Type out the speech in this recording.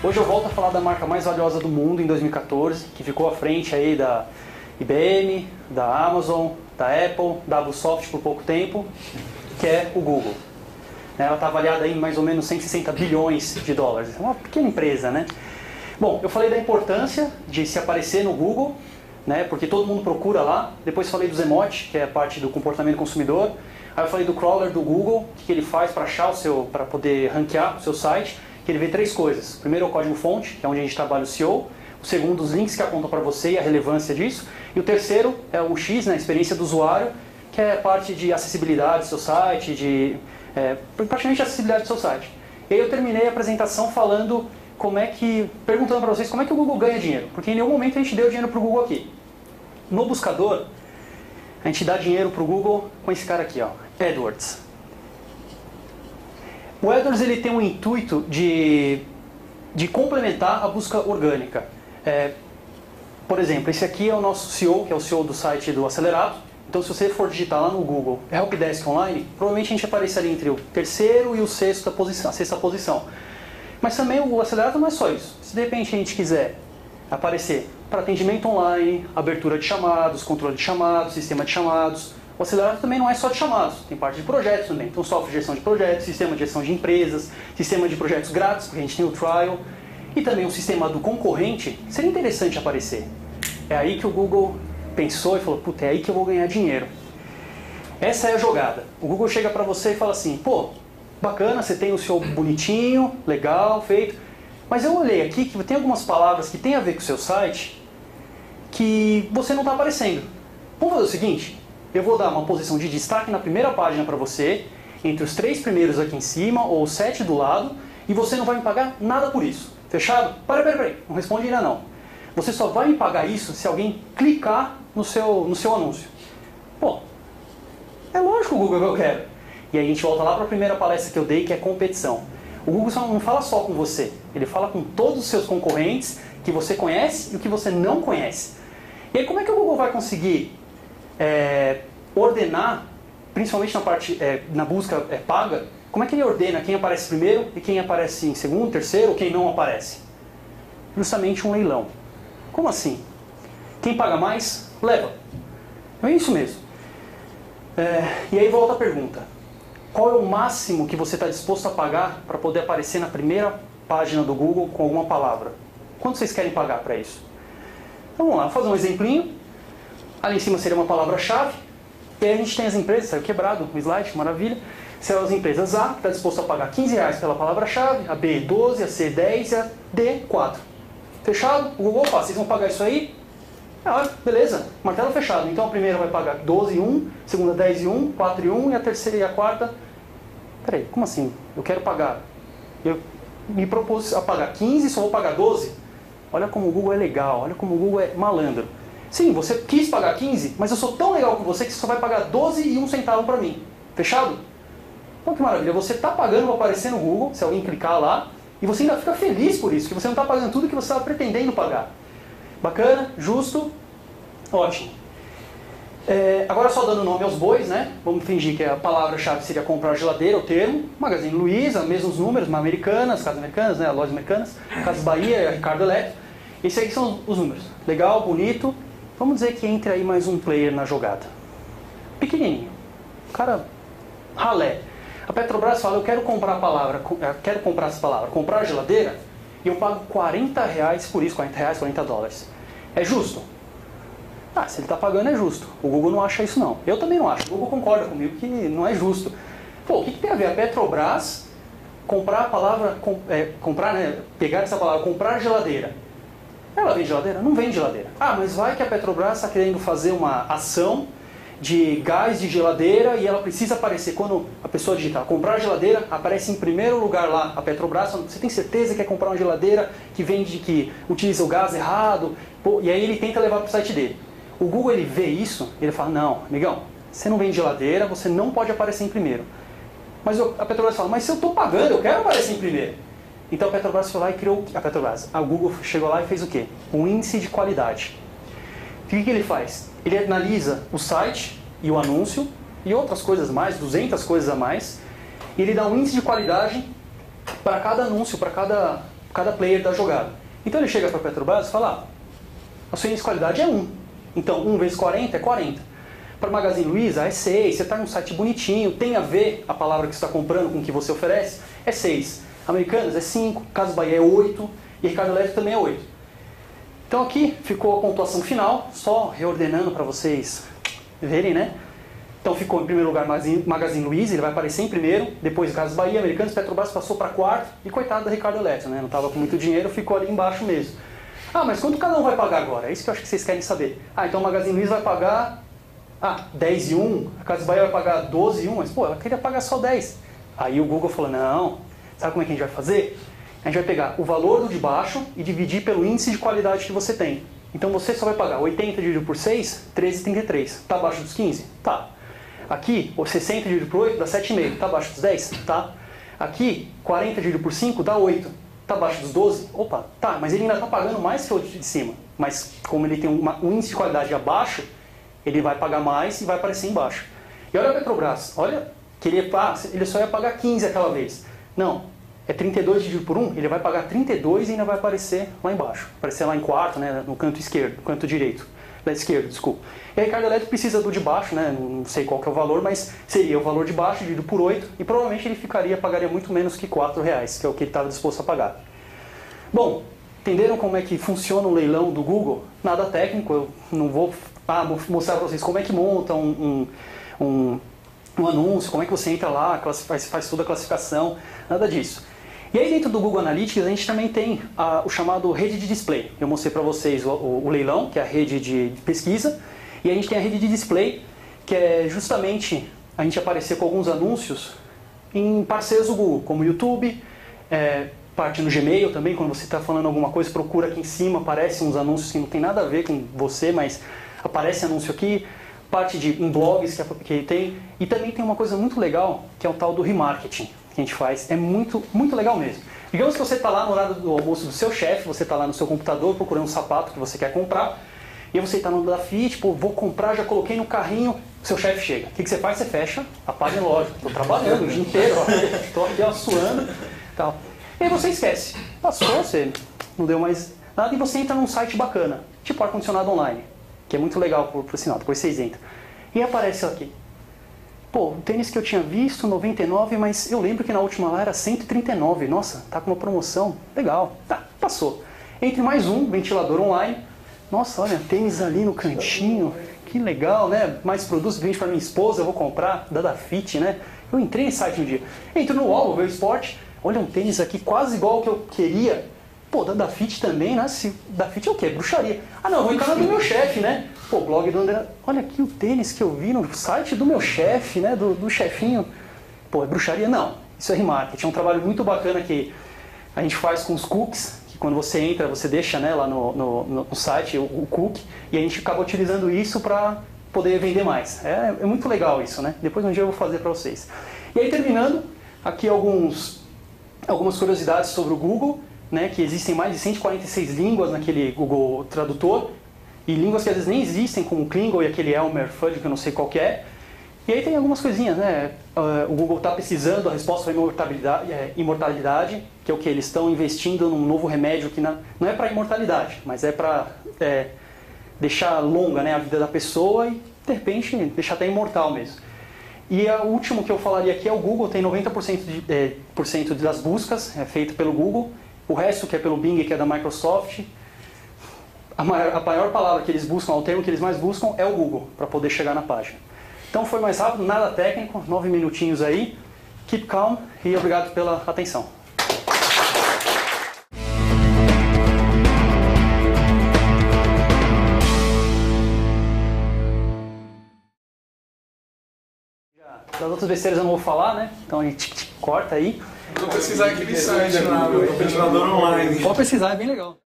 Hoje eu volto a falar da marca mais valiosa do mundo em 2014, que ficou à frente aí da IBM, da Amazon, da Apple, da Ubisoft por pouco tempo, que é o Google. Ela está avaliada em mais ou menos 160 bilhões de dólares. É uma pequena empresa, né? Bom, eu falei da importância de se aparecer no Google, né, porque todo mundo procura lá. Depois falei dos emotes, que é a parte do comportamento consumidor. Aí eu falei do crawler do Google, o que ele faz para achar para poder ranquear o seu site, que ele vê três coisas. O primeiro é o código-fonte, que é onde a gente trabalha o SEO. O segundo, os links que apontam para você e a relevância disso. E o terceiro é o X, né, a experiência do usuário, que é a parte de acessibilidade do seu site, praticamente a acessibilidade do seu site. E aí eu terminei a apresentação falando perguntando para vocês como é que o Google ganha dinheiro. Porque em nenhum momento a gente deu dinheiro para o Google aqui. No buscador, a gente dá dinheiro para o Google com esse cara aqui, ó, AdWords. O AdWords ele tem um intuito de complementar a busca orgânica. Por exemplo, esse aqui é o nosso SEO, que é o SEO do site do Acelerato. Então, se você for digitar lá no Google Helpdesk Online, provavelmente a gente apareceria entre o terceiro e a sexta posição. Mas também o Acelerato não é só isso. Se de repente a gente quiser aparecer para atendimento online, abertura de chamados, controle de chamados, sistema de chamados, o Acelerato também não é só de chamados, tem parte de projetos também. Então, software de gestão de projetos, sistema de gestão de empresas, sistema de projetos grátis, porque a gente tem o trial, e também o sistema do concorrente, seria interessante aparecer. É aí que o Google pensou e falou, puta, é aí que eu vou ganhar dinheiro. Essa é a jogada. O Google chega para você e fala assim, pô, bacana, você tem o seu bonitinho, legal, feito, mas eu olhei aqui que tem algumas palavras que tem a ver com o seu site que você não está aparecendo. Vamos fazer o seguinte, eu vou dar uma posição de destaque na primeira página para você, entre os 3 primeiros aqui em cima, ou os 7 do lado, e você não vai me pagar nada por isso. Fechado? Peraí, não responde ainda não. Você só vai me pagar isso se alguém clicar no seu anúncio. Pô, é lógico o Google que eu quero. E aí a gente volta lá para a primeira palestra que eu dei, que é competição. O Google não fala só com você, ele fala com todos os seus concorrentes, que você conhece e o que você não conhece. E aí como é que o Google vai conseguir ordenar, principalmente na busca paga, como é que ele ordena quem aparece primeiro e quem aparece em segundo, terceiro, ou quem não aparece? Justamente um leilão. Como assim? Quem paga mais, leva. É isso mesmo. E aí volta a pergunta. Qual é o máximo que você está disposto a pagar para poder aparecer na primeira página do Google com alguma palavra? Quanto vocês querem pagar para isso? Então vamos lá, vou fazer um exemplinho. Ali em cima seria uma palavra-chave. E aí a gente tem as empresas, saiu quebrado o slide, maravilha. São as empresas A, que está disposto a pagar R$15 pela palavra-chave, a B 12, a C 10 e a D 4. Fechado? O Google fala, vocês vão pagar isso aí? Beleza, martelo fechado. Então a primeira vai pagar 12 e 1, a segunda 10 e 1, 4 e 1 e a terceira e a quarta... Peraí, como assim? Eu quero pagar... Eu me propus a pagar 15 e só vou pagar 12? Olha como o Google é legal, olha como o Google é malandro. Sim, você quis pagar 15, mas eu sou tão legal com você que você só vai pagar 12 e 1 centavo para mim. Fechado? Então que maravilha, você está pagando para aparecer no Google, se alguém clicar lá, e você ainda fica feliz por isso, que você não está pagando tudo que você estava pretendendo pagar. Bacana, justo, ótimo. Agora só dando nome aos bois, né? Vamos fingir que a palavra-chave seria comprar geladeira, o termo. Magazine Luiza, mesmos números, Americanas, Casas Americanas, né? Lojas Americanas, Casas Bahia, Ricardo Eletro. Esses aí são os números. Legal, bonito. Vamos dizer que entre aí mais um player na jogada. Pequenininho. O cara ralé. A Petrobras fala, eu quero comprar essa palavra, comprar geladeira, e eu pago R$40 por isso, R$40, $40. É justo? Se ele está pagando é justo. O Google não acha isso não. Eu também não acho. O Google concorda comigo que não é justo. Pô, o que tem a ver a Petrobras comprar a palavra, pegar essa palavra, comprar geladeira? Ela vende geladeira? Não vende geladeira. Mas vai que a Petrobras está querendo fazer uma ação de gás de geladeira e ela precisa aparecer. Quando a pessoa digitar comprar geladeira, aparece em primeiro lugar lá a Petrobras falando, você tem certeza que quer comprar uma geladeira que utiliza o gás errado? Pô, e aí ele tenta levar para o site dele. O Google ele vê isso, ele fala, não, amigão, você não vende geladeira, você não pode aparecer em primeiro. Mas a Petrobras fala, mas se eu estou pagando, eu quero aparecer em primeiro. Então a Petrobras foi lá e criou, a Google chegou lá e fez o quê? Um índice de qualidade. O que ele faz? Ele analisa o site e o anúncio e outras coisas mais, 200 coisas a mais, e ele dá um índice de qualidade para cada anúncio, para cada cada player da jogada. Então ele chega para a Petrobras e fala, a sua índice de qualidade é 1. Então 1 vezes 40 é 40. Para Magazine Luiza é 6, você está num site bonitinho, tem a ver a palavra que você está comprando com o que você oferece, é 6. Americanas é 5, Casas Bahia é 8 e Ricardo Eletro também é 8. Então aqui ficou a pontuação final, só reordenando para vocês verem, né? Então ficou em primeiro lugar Magazine Luiza, ele vai aparecer em primeiro, depois Casas Bahia, Americanas, Petrobras passou para quarto e coitado da Ricardo Eletro, né? Não estava com muito dinheiro, ficou ali embaixo mesmo. Ah, mas quanto cada um vai pagar agora? É isso que eu acho que vocês querem saber. Ah, então o Magazine Luiza vai pagar 10 e 1, a Casas Bahia vai pagar 12 e 1, mas pô, ela queria pagar só 10. Aí o Google falou, não, sabe como é que a gente vai fazer? A gente vai pegar o valor do de baixo e dividir pelo índice de qualidade que você tem. Então você só vai pagar 80 dividido por 6, 13,33. Está abaixo dos 15? Tá. Aqui, 60 dividido por 8 dá 7,5. Está abaixo dos 10? Tá. Aqui, 40 dividido por 5 dá 8. Está abaixo dos 12? Opa, tá, mas ele ainda está pagando mais que o outro de cima. Mas como ele tem um índice de qualidade abaixo, ele vai pagar mais e vai aparecer embaixo. E olha a Petrobras, olha, ele só ia pagar 15 aquela vez. Não, é 32 dividido por 1, ele vai pagar 32 e ainda vai aparecer lá embaixo. Aparecer lá em quarto, né, no canto esquerdo, no canto direito. Da esquerda, desculpa. E a Ricardo Eletro precisa do de baixo, né, não sei qual que é o valor, mas seria o valor de baixo dividido por 8 e provavelmente ele pagaria muito menos que R$4, que é o que ele estava disposto a pagar. Bom, entenderam como é que funciona o leilão do Google? Nada técnico, eu não vou mostrar para vocês como é que monta um anúncio, como é que você entra lá, faz toda a classificação, nada disso. E aí dentro do Google Analytics a gente também tem o chamado rede de display. Eu mostrei para vocês o leilão, que é a rede de pesquisa, e a gente tem a rede de display, que é justamente a gente aparecer com alguns anúncios em parceiros do Google, como o YouTube, parte no Gmail também, quando você está falando alguma coisa, procura aqui em cima, aparecem uns anúncios que não tem nada a ver com você, mas aparece anúncio aqui, parte em blogs que tem, e também tem uma coisa muito legal, que é o tal do remarketing, que a gente faz, é muito, muito legal mesmo. Digamos que você está lá no horário do almoço do seu chefe, você está lá no seu computador procurando um sapato que você quer comprar, e você está no Dafit, tipo, vou comprar, já coloquei no carrinho, seu chefe chega. O que você faz? Você fecha a página, lógico, estou trabalhando o dia inteiro, estou aqui suando, tal. E aí você esquece, passou, você não deu mais nada, e você entra num site bacana, tipo ar-condicionado online, que é muito legal por sinal, depois vocês entram. E aparece aqui, pô, o tênis que eu tinha visto, 99, mas eu lembro que na última lá era 139, nossa, tá com uma promoção, legal, tá, passou. Entre mais um, ventilador online, nossa, olha, tênis ali no cantinho, que legal, né, mais produtos, vende para minha esposa, eu vou comprar, da Dafit, né, eu entrei nesse site um dia, entro no UOL, vou ver o esporte, olha um tênis aqui quase igual ao que eu queria, pô, da Dafit também, né? Dafit é o quê? Bruxaria. Ah não, vou entrar no meu chefe, né? Pô, blog do André, olha aqui o tênis que eu vi no site do meu chefe, né? Do chefinho. Pô, é bruxaria? Não, isso é remarketing. É um trabalho muito bacana que a gente faz com os cookies, que quando você entra, você deixa, né, lá no site o cookie, e a gente acaba utilizando isso para poder vender mais. É muito legal isso, né? Depois um dia eu vou fazer para vocês. E aí terminando, aqui algumas curiosidades sobre o Google, né, que existem mais de 146 línguas naquele Google Tradutor, e línguas que às vezes nem existem, como o Klingon e aquele Elmer Fudd, que eu não sei qual que é. E aí tem algumas coisinhas, né? O Google está pesquisando a resposta para imortalidade, que é o que eles estão investindo num novo remédio que não é para imortalidade, mas é para deixar longa, né, a vida da pessoa e, de repente, deixar até imortal mesmo. E o último que eu falaria aqui é o Google, tem 90% das buscas feito pelo Google, o resto que é pelo Bing, que é da Microsoft. A maior palavra que eles buscam, o termo que eles mais buscam é o Google, para poder chegar na página. Então foi mais rápido, nada técnico, 9 minutinhos aí. Keep calm e obrigado pela atenção. Das outras besteiras eu não vou falar, né? Então a gente corta aí. Vou pesquisar aquele site lá, o ventilador online. Pode pesquisar, é bem legal.